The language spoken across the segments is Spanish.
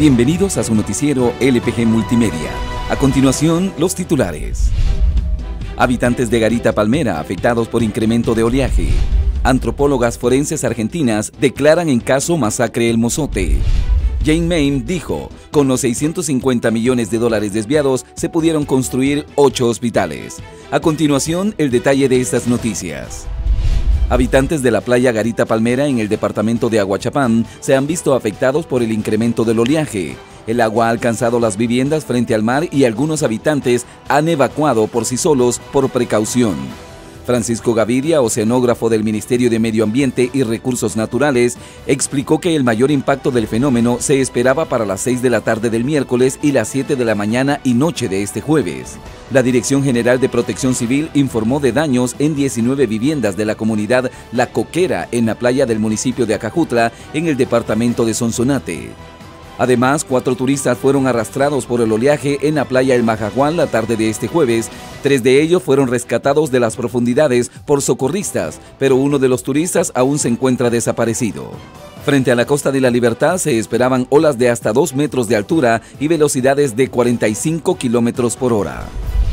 Bienvenidos a su noticiero LPG Multimedia. A continuación, los titulares. Habitantes de Garita Palmera afectados por incremento de oleaje. Antropólogas forenses argentinas declaran en caso Masacre El Mozote. Jane Mayne dijo, con los 650 millones de dólares desviados se pudieron construir 8 hospitales. A continuación, el detalle de estas noticias. Habitantes de la playa Garita Palmera en el departamento de Aguachapán se han visto afectados por el incremento del oleaje. El agua ha alcanzado las viviendas frente al mar y algunos habitantes han evacuado por sí solos por precaución. Francisco Gaviria, oceanógrafo del Ministerio de Medio Ambiente y Recursos Naturales, explicó que el mayor impacto del fenómeno se esperaba para las 6 de la tarde del miércoles y las 7 de la mañana y noche de este jueves. La Dirección General de Protección Civil informó de daños en 19 viviendas de la comunidad La Coquera en la playa del municipio de Acajutla, en el departamento de Sonsonate. Además, 4 turistas fueron arrastrados por el oleaje en la playa El Majagual la tarde de este jueves. 3 de ellos fueron rescatados de las profundidades por socorristas, pero uno de los turistas aún se encuentra desaparecido. Frente a la Costa de la Libertad se esperaban olas de hasta 2 metros de altura y velocidades de 45 kilómetros por hora.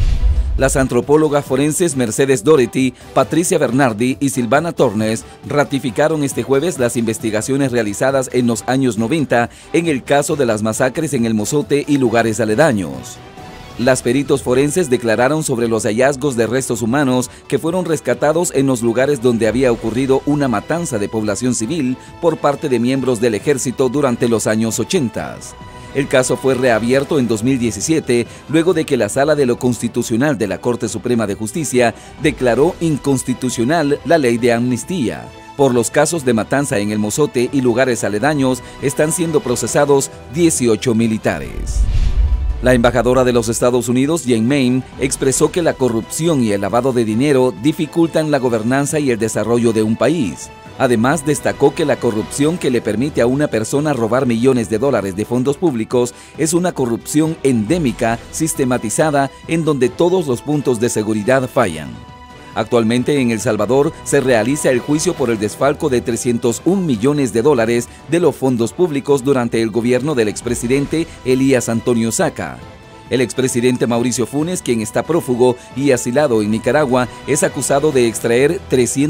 Las antropólogas forenses Mercedes Doherty, Patricia Bernardi y Silvana Tornes ratificaron este jueves las investigaciones realizadas en los años 90 en el caso de las masacres en El Mozote y lugares aledaños. Las peritos forenses declararon sobre los hallazgos de restos humanos que fueron rescatados en los lugares donde había ocurrido una matanza de población civil por parte de miembros del ejército durante los años 80. El caso fue reabierto en 2017, luego de que la Sala de lo Constitucional de la Corte Suprema de Justicia declaró inconstitucional la ley de amnistía. Por los casos de matanza en El Mozote y lugares aledaños, están siendo procesados 18 militares. La embajadora de los Estados Unidos, Jane Mayne, expresó que la corrupción y el lavado de dinero dificultan la gobernanza y el desarrollo de un país. Además, destacó que la corrupción que le permite a una persona robar millones de dólares de fondos públicos es una corrupción endémica, sistematizada, en donde todos los puntos de seguridad fallan. Actualmente en El Salvador se realiza el juicio por el desfalco de 301 millones de dólares de los fondos públicos durante el gobierno del expresidente Elías Antonio Saca. El expresidente Mauricio Funes, quien está prófugo y asilado en Nicaragua, es acusado de extraer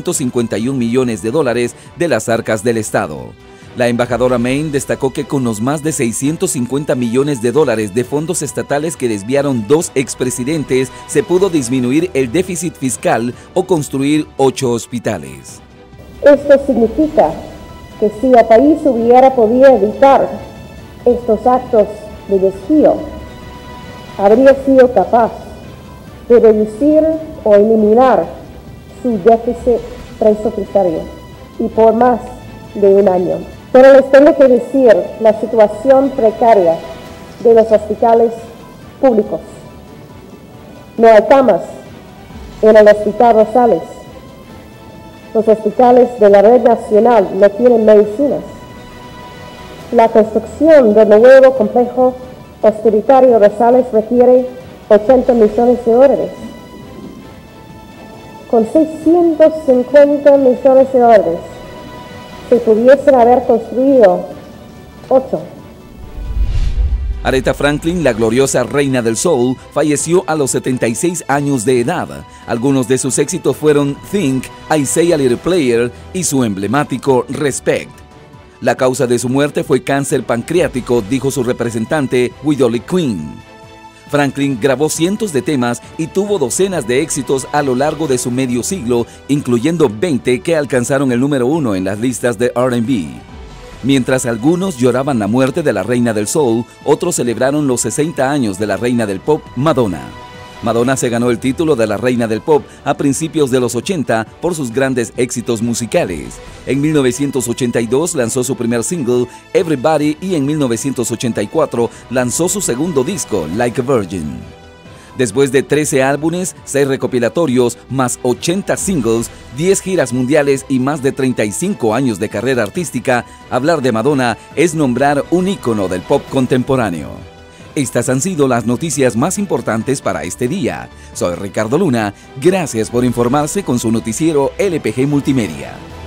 351 millones de dólares de las arcas del Estado. La embajadora Mayne destacó que con los más de 650 millones de dólares de fondos estatales que desviaron 2 expresidentes, se pudo disminuir el déficit fiscal o construir 8 hospitales. Esto significa que si el país hubiera podido evitar estos actos de desvío, habría sido capaz de reducir o eliminar su déficit presupuestario y por más de un año. Pero les tengo que decir la situación precaria de los hospitales públicos. No hay camas en el Hospital Rosales. Los hospitales de la red nacional no tienen medicinas. La construcción del nuevo complejo hospitalario Rosales requiere 80 millones de dólares. Con 650 millones de dólares se pudiesen haber construido 8. Aretha Franklin, la gloriosa reina del soul, falleció a los 76 años de edad. Algunos de sus éxitos fueron Think, I Say a Little Player y su emblemático Respect. La causa de su muerte fue cáncer pancreático, dijo su representante, Widoli Queen. Franklin grabó cientos de temas y tuvo docenas de éxitos a lo largo de su medio siglo, incluyendo 20 que alcanzaron el número 1 en las listas de R&B. Mientras algunos lloraban la muerte de la reina del soul, otros celebraron los 60 años de la reina del pop, Madonna. Madonna se ganó el título de la reina del pop a principios de los 80 por sus grandes éxitos musicales. En 1982 lanzó su primer single, Everybody, y en 1984 lanzó su segundo disco, Like a Virgin. Después de 13 álbumes, 6 recopilatorios, más 80 singles, 10 giras mundiales y más de 35 años de carrera artística, hablar de Madonna es nombrar un ícono del pop contemporáneo. Estas han sido las noticias más importantes para este día. Soy Ricardo Luna, gracias por informarse con su noticiero LPG Multimedia.